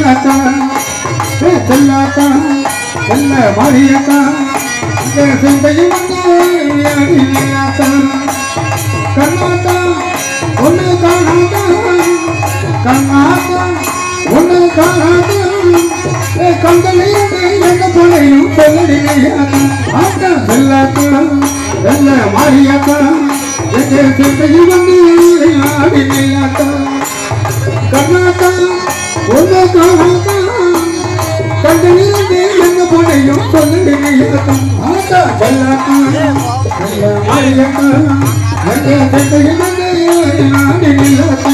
செல்லாத்தா செல்லாத்தா செல்ல மாறியத்தா செந்தையும் கண்ணாத்தா ஒண்ணு காணாதா கண்ணாத்தா ஒண்ணு காணாதா கண்களிலிருந்து எந்த பொண்ணையும் சொல்லடினையாத்தா செல்லாத்தா செல்ல மாறியத்தா செந்தையும் ஆடினையாத்தா கண்ணாத்தா ஒண்ணு காணாதா கண்களிலிருந்து எந்த பொண்ணையும் சொல்லடினையாத்தா ஆத்தா செல்லாத்தா செல்ல மாறியத்தா செந்தையும் ஆடினையாத்தா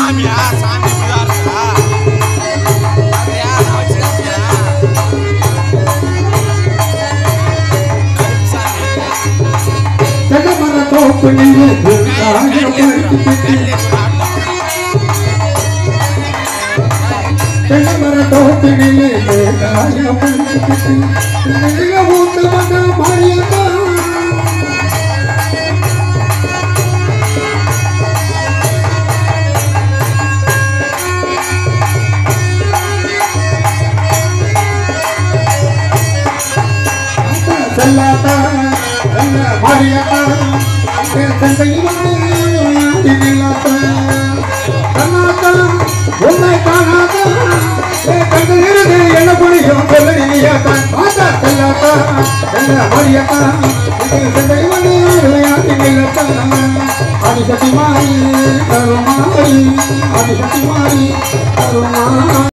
செல்லாத்தா மாறியத்தா கண்ணாத்தா உன்னை காணாதா கண்களிலிருந்து என்ன பொழியும் சொல்லடினையாத்தா ஆத்தா செல்லாத்தா மாறியத்தா ஆதிசக்தி மாறி கருமாறி ஆதிசக்தி மாறி கருமா